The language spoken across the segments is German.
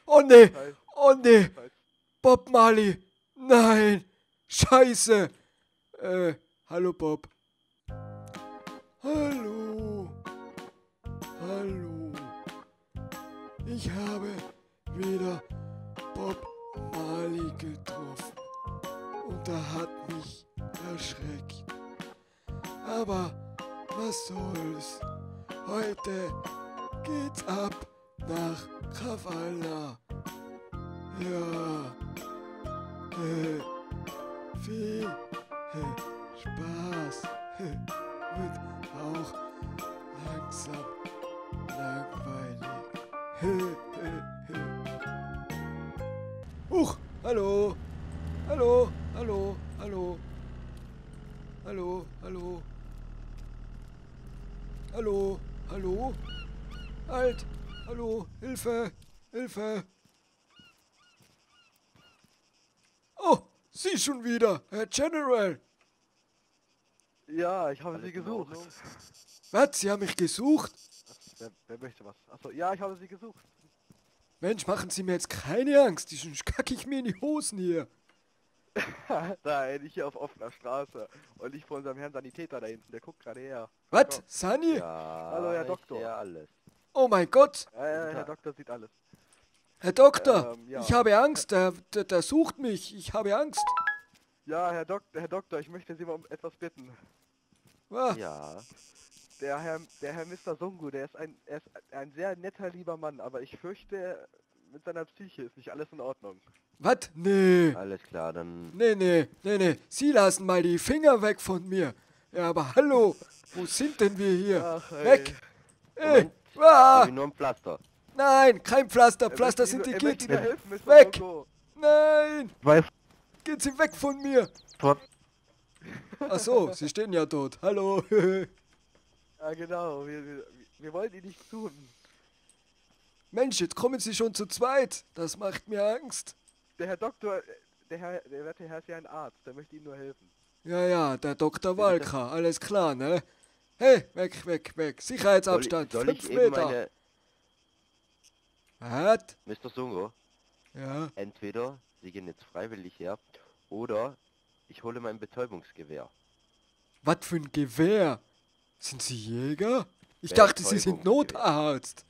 Oh nee, Hi. oh nee, Hi. Bob Marley, nein, scheiße. Hallo Bob. Hallo, hallo. Ich habe wieder Bob Marley getroffen und er hat mich erschreckt. Aber was soll's? Heute geht's ab nach Kavala. Ja, viel Spaß. Wird auch langsam langweilig. Huch, hallo, hallo, hallo, hallo, hallo, hallo, hallo, hallo, halt, hallo, Hilfe, Hilfe. Oh, Sie schon wieder, Herr General. Ja, ich habe Alles Sie in gesucht. Ordnung? Was, Sie haben mich gesucht? Wer möchte was? Achso, ja, ich habe Sie gesucht. Mensch, machen Sie mir jetzt keine Angst, sonst kacke ich mir in die Hosen hier. Nein, ich hier auf offener Straße. Und ich vor unserem Herrn Sanitäter da hinten, der guckt gerade her. Was, Komm. Sunny? Ja, Hallo, Herr ich Doktor. sehe alles. Oh mein Gott, Herr Tag. Doktor sieht alles. Herr Doktor, Ja. ich habe Angst, der sucht mich, ich habe Angst. Ja, Herr Doktor, ich möchte Sie mal um etwas bitten. Ah, Ja, Der Herr Mr. Sungu, er ist ein sehr netter, lieber Mann, aber ich fürchte, mit seiner Psyche ist nicht alles in Ordnung. was? Nee, alles klar, dann nee, Sie lassen mal die Finger weg von mir. Ja, aber hallo, wo sind denn wir hier? Ach, ey. Weg! Moment, ich Ah, will nur ein Pflaster. nein, kein Pflaster, Er Pflaster möchte sind die Ihnen- er möchte Gitt. Ihnen helfen, Mr. Weg! Sungu. Nein, Weiß gehen Sie weg von mir. Ach so, Sie stehen ja dort. Hallo. Ja, genau, wir wollen ihn nicht tun. Mensch, jetzt kommen Sie schon zu zweit. Das macht mir Angst. Der Herr Doktor, der werte Herr ist ja ein Arzt, der möchte Ihnen nur helfen. Ja, der Dr. bitte? Walker, alles klar, ne? Hey, weg. Sicherheitsabstand, Soll 5 ich eben Meter. meine... Was? Mr. Sungo, Ja, entweder Sie gehen jetzt freiwillig her, oder ich hole mein Betäubungsgewehr. was für ein Gewehr? Sind Sie Jäger? Ich Betäubung, dachte, Sie sind Notarzt.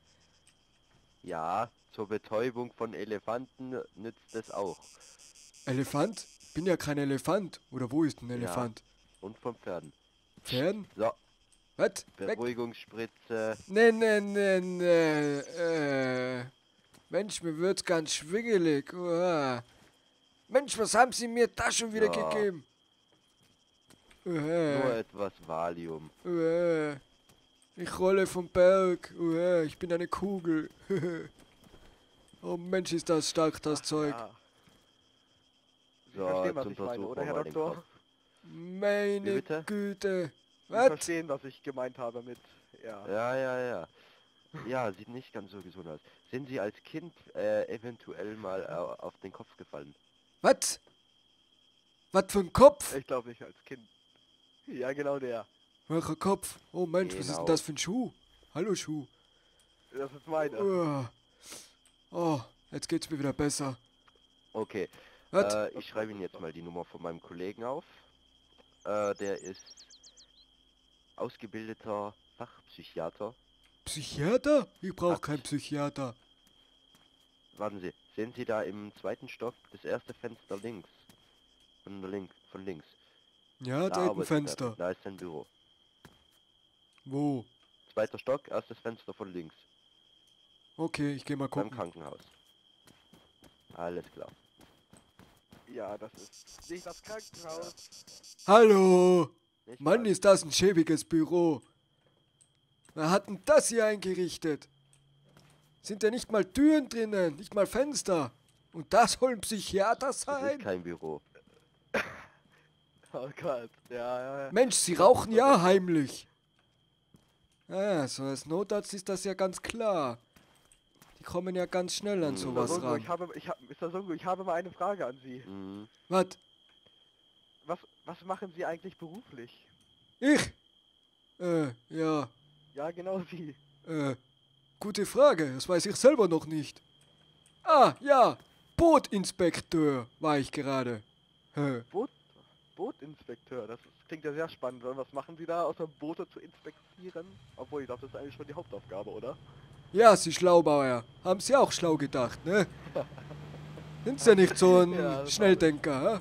Ja, zur Betäubung von Elefanten nützt es auch. Elefant? Bin ja kein Elefant. Oder wo ist ein Elefant? Und von Pferden. Pferden? So, Was? Weg? Beruhigungsspritze. Nee. Mensch, mir wird's ganz schwingelig. Uah. Mensch, was haben Sie mir da schon wieder Ja. gegeben? Nur etwas Valium. Ich rolle vom Berg. Ich bin eine Kugel. Oh Mensch, ist das stark, das Ach, Zeug. Ja. Sie So, verstehen, was jetzt ich meine, untersuchen oder wir Herr mal den Doktor? Kopf. Meine Wie bitte? Güte. Sie Was? verstehen, was ich gemeint habe mit, ja. Ja. Ja, sieht nicht ganz so gesund aus. Sind Sie als Kind eventuell mal auf den Kopf gefallen? Was? Was für ein Kopf? Ich glaube nicht als Kind. Ja, genau der. Welcher Kopf? Oh Mensch, was ist denn Genau. das für ein Schuh? Hallo Schuh. Das ist meine. Oh, jetzt geht's mir wieder besser. Okay, Was? ich schreibe Ihnen jetzt mal die Nummer von meinem Kollegen auf. Der ist ausgebildeter Fachpsychiater. Psychiater? Ich brauche Hat- keinen Psychiater. Warten Sie, sehen Sie da im zweiten Stock das erste Fenster links? Von links. Ja, da ist ein arbeitet er. Fenster. Da ist sein Büro. Wo? Zweiter Stock, erstes Fenster von links. Okay, ich geh mal Beim gucken. Krankenhaus. Alles klar. Ja, das ist nicht das Krankenhaus. Hallo! Nicht Mann, wahr? ist das ein schäbiges Büro. Wer hat denn das hier eingerichtet? Sind ja nicht mal Türen drinnen, nicht mal Fenster. Und das soll ein Psychiater Das ist sein? kein Büro. Oh Gott. Ja. Mensch, Sie rauchen ja heimlich. Ja, so als Notarzt ist das ja ganz klar. Die kommen ja ganz schnell an Mr. sowas Mr. Songo, ran. Mr. Songo, ich habe mal eine Frage an Sie. Mhm. Was? Was machen Sie eigentlich beruflich? Ich? Ja, Ja, genau Sie. gute Frage. Das weiß ich selber noch nicht. Ah, ja. Bootinspekteur war ich gerade. Hä. Bootinspekteur, klingt ja sehr spannend. Und was machen Sie da, außer Boote zu inspektieren? Obwohl, ich glaube, das ist eigentlich schon die Hauptaufgabe, oder? Ja, Sie Schlaubauer. Haben Sie auch schlau gedacht, ne? Sind Sie ja nicht so ein Ja, das Schnelldenker,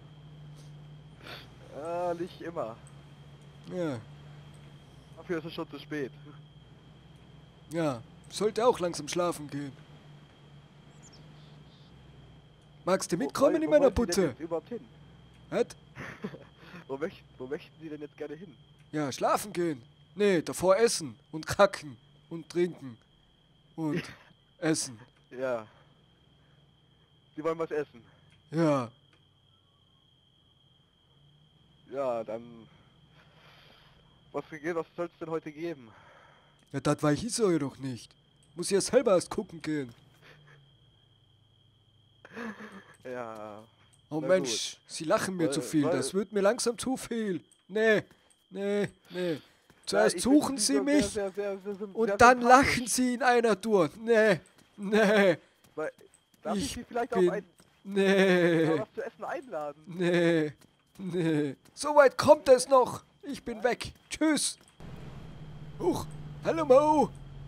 Nicht immer. hä? Ja. Dafür ist es schon zu spät. Ja. Sollte auch langsam schlafen gehen. Magst du mitkommen in Wo meiner wollen Sie denn Butze? jetzt überhaupt hin? Was? Wo möchten Sie denn jetzt gerne hin? Ja, schlafen gehen. Nee, davor essen und kacken und trinken und essen. Ja. Sie wollen was essen? Ja. Ja, dann... Was soll es denn heute geben? Ja, das weiß ich so doch nicht. Muss ja selber erst gucken gehen. Ja... Oh Na Mensch, Sie lachen mir zu viel. weil- Das wird mir langsam zu viel. Nee. Zuerst ich suchen finde Sie so mich sehr und dann sympathisch. lachen Sie in einer Tour. Nee. Darf ich Ich Sie vielleicht bin- auf ein Nee. was zu essen einladen? Nee. So weit kommt es noch. Ich bin weg. Tschüss. Huch. Hallo Mo.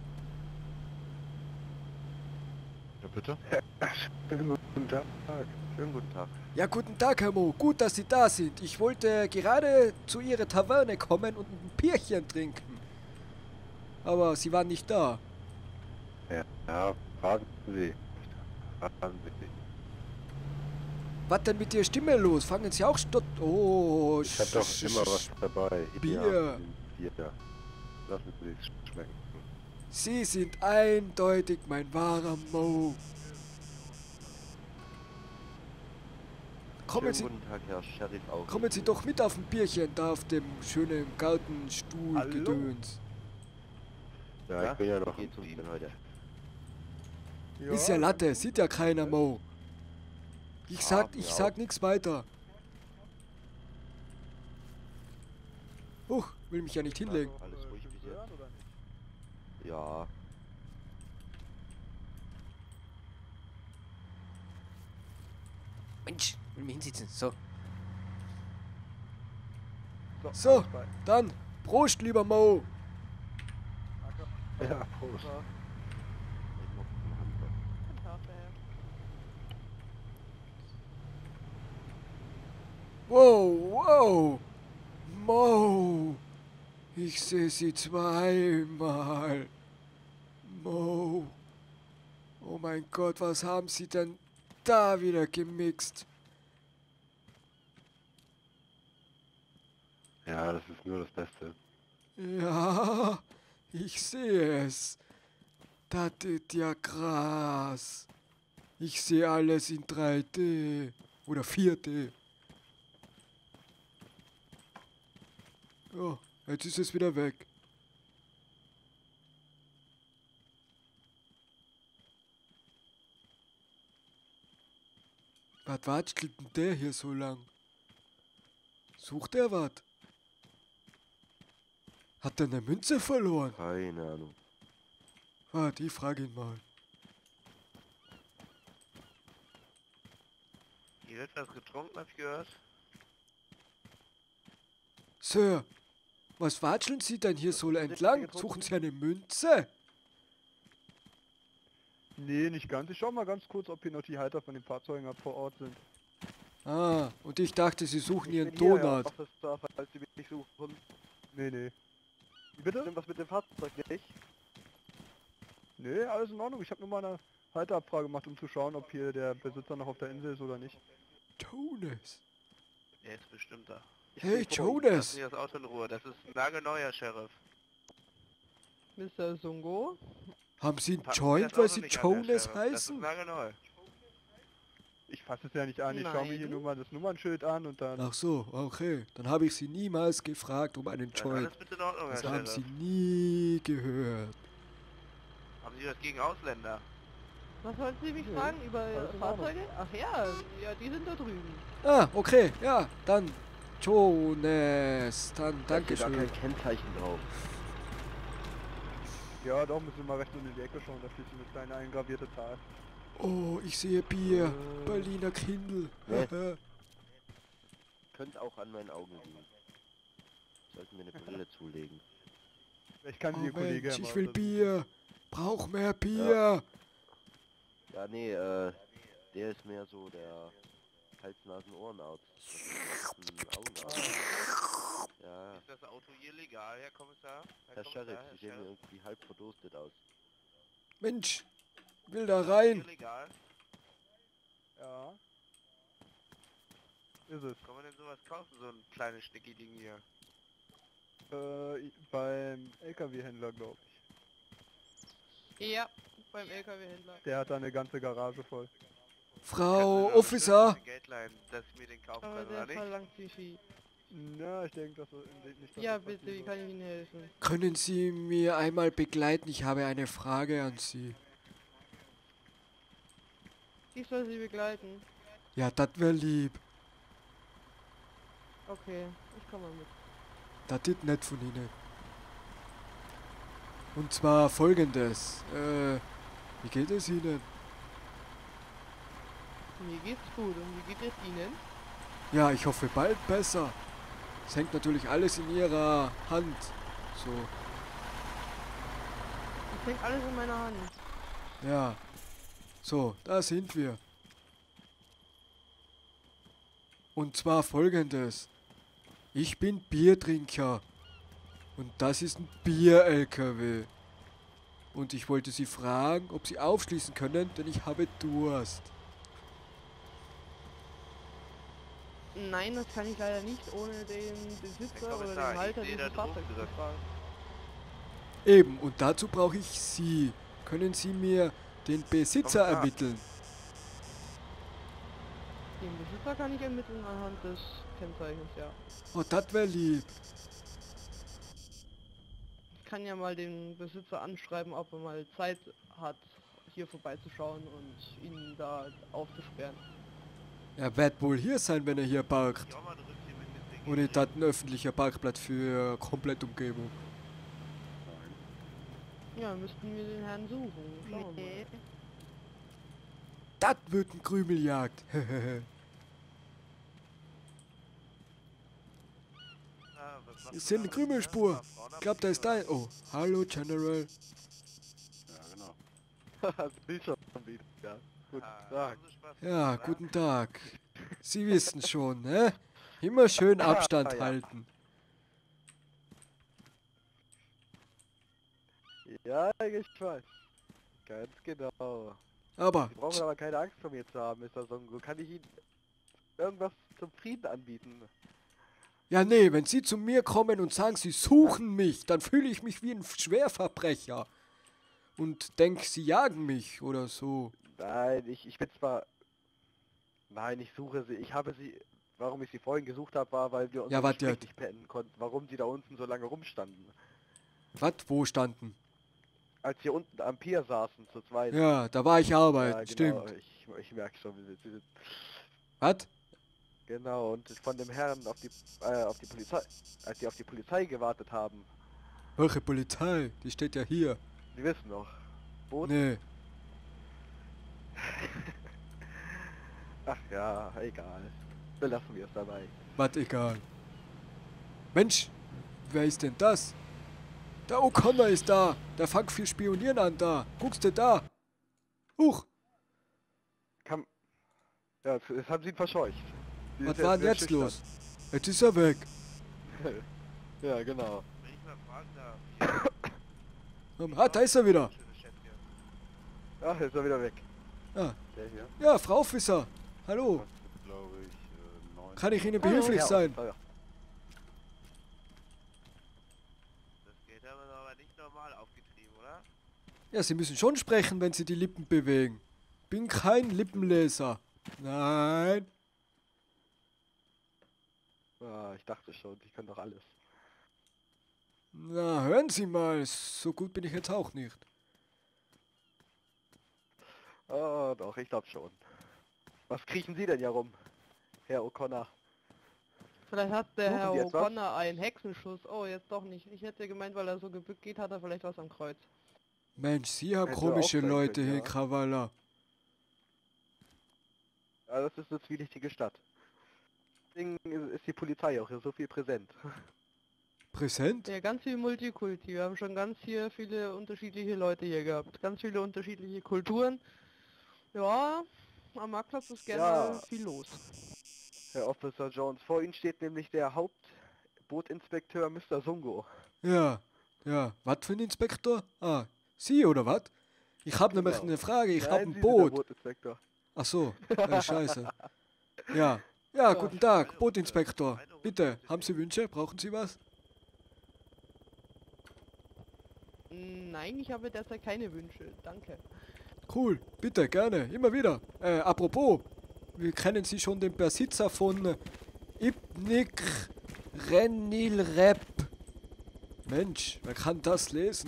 Ja, bitte? Schönen guten Tag. Schönen guten Tag. Ja, guten Tag, Herr Mo. Gut, dass Sie da sind. Ich wollte gerade zu Ihrer Taverne kommen und ein Bierchen trinken. Aber Sie waren nicht da. Ja, fragen Sie. Fragen Sie. Was denn mit Ihrer Stimme los? Fangen Sie auch Oh, Ich hab doch immer was dabei. Bier. Hier, Bier. Lassen Sie es schmecken. Sie sind eindeutig mein wahrer Mo. Kommen Sie, Schönen guten Tag, Herr Sheriff auch. kommen Sie doch mit auf ein Bierchen da auf dem schönen Gartenstuhl Hallo? Gedöns. Ja, ich bin ja noch Geht's im Ihnen Team. heute? Ist ja Latte, sieht ja keiner, Mo. Ich sag nichts weiter. Huch, will mich ja nicht hinlegen. Alles ruhig bis jetzt. Oder nicht? Ja. Mensch, will mich hinsitzen. So. So. alles klar. Dann, Prost, lieber Mo. Ja, Prost. Ja. Wow. Mo. Ich sehe sie zweimal. Mo. Oh mein Gott, was haben Sie denn da wieder gemixt? Ja, das ist nur das Beste. Ja, ich sehe es. Das ist ja krass. Ich sehe alles in 3D oder 4D. Oh, jetzt ist es wieder weg. Was watschelt denn der hier so lang? Sucht er was? Hat er eine Münze verloren? Keine Ahnung. Warte, ich frage ihn mal. Hier wird was getrunken, hab ich gehört. Sir, was watscheln Sie denn hier so entlang? Suchen Sie eine Münze? Nee, nicht ganz. Ich schau mal ganz kurz, ob hier noch die Halter von den Fahrzeugen vor Ort sind. Ah, und ich dachte, Sie suchen Ich Ihren bin hier, Donut. Officer, falls Sie mich suchen. Nee. Wie bitte? Stimmt was mit dem Fahrzeug nicht? Nee, alles in Ordnung. Ich habe nur mal eine Halterabfrage gemacht, um zu schauen, ob hier der Besitzer noch auf der Insel ist oder nicht. Jonas. Er ist bestimmt da. Hey, Lassen Jonas. Sie das Auto in Ruhe, das ist ein nagelneuer Sheriff. Mr. Sungo? Haben Sie einen Packen Sie Joint, das weil Auto Sie nicht an, Herr Jonas Sheriff. Das ist heißen? nagelneu. Ich fasse es ja nicht an. Ich schaue mir hier Nein. nur mal das Nummernschild an und dann... Ach so, okay. Dann habe ich Sie niemals gefragt um einen Ja, Joint. alles bitte in Ordnung, Herr Das haben Sheriff. Sie nie gehört. Haben Sie was gegen Ausländer? Was wollten Sie mich Nö, fragen über alles in Fahrzeuge? Ach ja, die sind da drüben. Ah, okay, ja, dann Jonas. Dann Da ist gar Dankeschön. kein Kennzeichen drauf. Ja, doch, müssen wir mal rechts unten in die Ecke schauen. Da steht so eine kleine eingravierte Zahl. Oh, ich sehe Bier. Berliner Kindl. Ne? Könnte auch an meinen Augen liegen. Sollten wir eine Brille zulegen. Ich kann Oh die Kollege Mensch, ja ich mal will versuchen. Bier. Brauch mehr Bier. Ja, nee, der ist mehr so der Hals-Nasen-Ohrenarzt. Das ist ein Augenarzt. Ja, Ist das Auto hier legal, Herr Kommissar? Herr Sheriff, Kommissar, Sie sehen irgendwie halb verdurstet aus. Mensch, will da Hier rein. legal? Ja. Ist es. Kann man denn sowas kaufen, so ein kleines Schnicki-Ding hier? Beim LKW-Händler, glaube ich. Ja, beim LKW-Händler. Der hat da eine ganze Garage voll. Frau Können Sie mir Officer. ein Geld leihen, dass ich mir den kaufen Aber kann, oder der nicht? verlangt wie viel. Na, ich denke, dass das nicht... dass Ja, das bitte, passieren wie wird. kann ich Ihnen helfen? Können Sie mir einmal begleiten? Ich habe eine Frage an Sie. Ich soll Sie begleiten. Ja, das wäre lieb. Okay, ich komme mal mit. Das ist nett von Ihnen. Und zwar folgendes. Wie geht es Ihnen? Mir geht's gut und wie geht es Ihnen? Ja, ich hoffe bald besser. Es hängt natürlich alles in Ihrer Hand. So, Es hängt alles in meiner Hand. ja. So, da sind wir. Und zwar folgendes. Ich bin Biertrinker. Und das ist ein Bier-LKW. Und ich wollte Sie fragen, ob Sie aufschließen können, denn ich habe Durst. Nein, das kann ich leider nicht, ohne den Besitzer Herr oder Kommissar, den Halter ich sehe dieses da Fahrzeugs zu drin. fragen. Eben, und dazu brauche ich Sie. Können Sie mir den Besitzer Kommissar. ermitteln? Den Besitzer kann ich ermitteln anhand des Kennzeichens, ja. Oh, das wäre lieb. Ich kann ja mal den Besitzer anschreiben, ob er mal Zeit hat, hier vorbeizuschauen und ihn da aufzusperren. Er wird wohl hier sein, wenn er hier parkt. Ich auch mal ein Rübchen mit dem Ding. Und ist das ein öffentlicher Parkplatz für komplette Umgebung? Ja, müssten wir den Herrn suchen. Schauen wir mal. Das wird ein Krümeljagd. Ah, was macht Ist man hier eine da? Krümelspur. Ja, Frauen Ich glaube, da ist dein. Oh, hallo General. Ja, genau. Das Bild schon wieder. Ja. Guten Ah, Tag. haben Sie Spaß Ja, oder? guten Tag. Sie wissen schon, ne? Immer schön Abstand ja. halten. Ja, ich weiß. Ganz genau. Aber, Sie brauchen aber keine Angst vor mir zu haben, Mr. Songo. Kann ich Ihnen irgendwas zum Frieden anbieten? ja nee, wenn Sie zu mir kommen und sagen, Sie suchen mich, dann fühle ich mich wie ein Schwerverbrecher. Und denk, Sie jagen mich oder so. Nein, ich bin zwar... Nein, ich suche sie. Ich habe sie... Warum ich sie vorhin gesucht habe, war, weil wir Ja, unser wart Gespräch ihr- nicht beenden konnten. Warum sie da unten so lange rumstanden. Was? Wo standen? Als wir unten am Pier saßen, zu zweit. Ja, da war ich arbeiten, genau. stimmt. Ich merke schon, sie sind... Was? Genau, und von dem Herrn auf die Polizei... Als sie auf die Polizei gewartet haben. Welche Polizei? Die steht ja hier. Sie wissen noch. Boot? Nee. Ach ja, egal. Belassen wir es dabei. Was egal. Mensch, wer ist denn das? Der O'Connor ist da. Der fängt viel Spionieren an da. Guckst du da? Huch, Ja, das haben sie ihn verscheucht. Sie was ist war denn sehr jetzt schüchtern. los? Jetzt ist er weg. Ja, genau. Wenn ich mal fragen darf. Ah, da ist er wieder. Schönes Schätzchen. Ach, jetzt ist er wieder weg. Ah, Der hier. ja, Frau Officer. Hallo. Glaube ich, 9. Kann ich Ihnen Hallo. behilflich Ja, sein? ja. Das geht aber nicht normal aufgetrieben, oder? Ja, Sie müssen schon sprechen, wenn Sie die Lippen bewegen. Bin kein Lippenleser. Nein. Ah, ich dachte schon, die können doch alles. Na, hören Sie mal. So gut bin ich jetzt auch nicht. Oh, doch, ich glaube schon. Was kriechen Sie denn hier rum, Herr O'Connor? Vielleicht hat der Suchen Herr Sie etwas? O'Connor einen Hexenschuss. Oh, jetzt doch nicht. Ich hätte gemeint, weil er so gebückt geht, hat er vielleicht was am Kreuz. Mensch, Sie haben Hätte komische auch sein Leute können, hier, ja. Krawalla. Also das ist eine zwielichtige Stadt. Deswegen ist die Polizei auch hier so viel präsent. Präsent? Ja, ganz viel Multikulti. Wir haben schon ganz hier viele unterschiedliche Leute hier gehabt. Ganz viele unterschiedliche Kulturen. Ja, am Marktplatz ist gerne Ja. viel los. Herr Officer Jones, vor Ihnen steht nämlich der Hauptbootinspekteur Mr. Songo. Ja, ja. Was für ein Inspektor? Ah, Sie oder was? Ich habe nämlich Genau. eine Frage, ich habe Nein, ein Sie sind der Boot. Bootinspektor. Ach so, scheiße. Ja, ja, guten Tag, Bootinspektor. Bitte, haben Sie Wünsche? Brauchen Sie was? Nein, ich habe derzeit keine Wünsche. Danke. Cool, bitte, gerne, immer wieder. Apropos, wir kennen Sie schon den Besitzer von Ibnik Renilrep. Mensch, wer kann das lesen?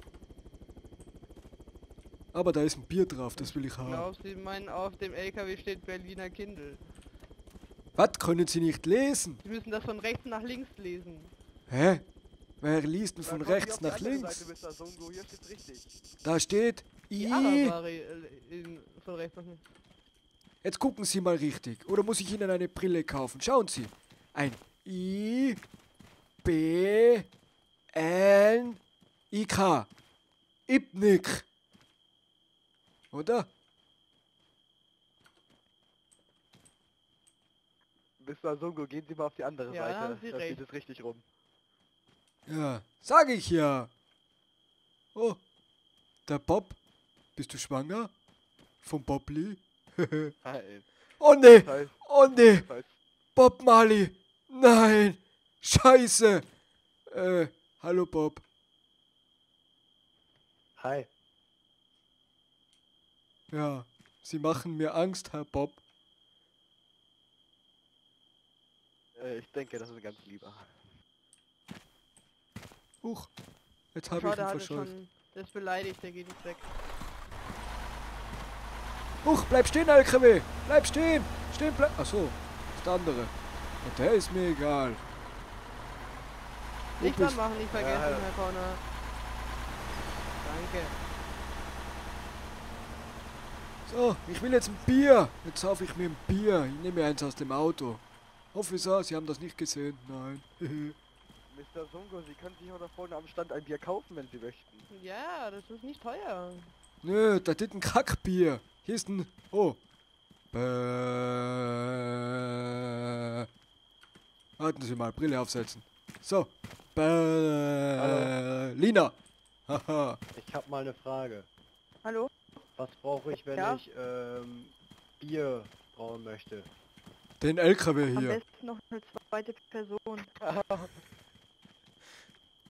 Aber da ist ein Bier drauf, das will ich haben. Glaubst du, meinen, auf dem LKW steht Berliner Kindle. Was, können Sie nicht lesen? Sie müssen das von rechts nach links lesen. Hä? Wer liest denn Dann von kommen Sie rechts auf die nach andere links? Seite, Mr. Songo, hier steht's richtig. Da steht Die I. Aravari von rechts nach links. Jetzt gucken Sie mal richtig. Oder muss ich Ihnen eine Brille kaufen? Schauen Sie. Ein I, B, N, I, K. Ibnik. Oder? Mr. Songo, gehen Sie mal auf die andere Ja, da Seite. haben Sie Da recht. steht es richtig rum. Ja, sag ich ja. Oh, der Bob. Bist du schwanger? Vom Bob Lee? Nein. Oh ne, Das heißt, oh ne. das heißt, Bob Marley. Nein. Scheiße. Hallo Bob. Hi. Ja, Sie machen mir Angst, Herr Bob. ich denke, das ist ein ganz lieber. Huch, jetzt habe Schau, ich der ihn hatte verscheucht. schon... Der ist beleidigt, der geht nicht weg. Huch, bleib stehen, LKW! Bleib stehen! Stehen, bleib... Achso, ist der andere. Und der ist mir egal. Wo Nicht bist- anmachen, nicht vergessen, Ja, ja. Herr Corner. Danke. So, ich will jetzt ein Bier. Jetzt sauf ich mir ein Bier. Ich nehme mir eins aus dem Auto. Officer, Sie haben das nicht gesehen. Nein. Mr. Songo, Sie können sich auch da vorne am Stand ein Bier kaufen, wenn Sie möchten. Ja, das ist nicht teuer. Nö, da ist ein Kackbier. Hier ist ein... Oh. Warten Sie mal, Brille aufsetzen. So. Lina. Haha. Ich habe mal eine Frage. Hallo? Was brauche ich, wenn Ja? ich Bier brauen möchte? Den LKW Am hier. besten noch eine zweite Person.